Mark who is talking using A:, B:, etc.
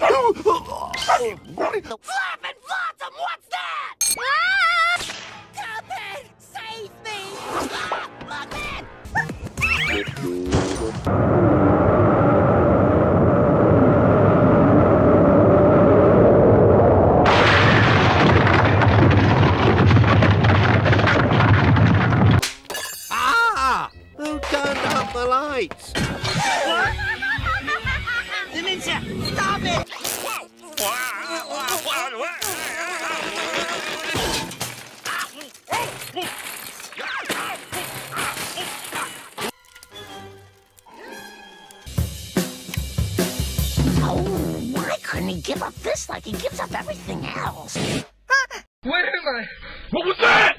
A: Flappin' Flotsam, what's that? Ah! Cuphead, save me! Ah, Bucket!
B: Ah! Who turned out the lights?
A: Dementia, stop it! Oh, why couldn't he give up this like he gives up everything else?
C: Where am I? What was that?